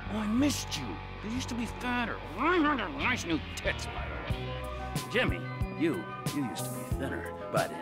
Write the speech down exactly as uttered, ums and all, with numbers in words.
Oh, I missed you. You used to be fatter. Nice new tits, by the way. Jimmy, you, you used to be thinner. But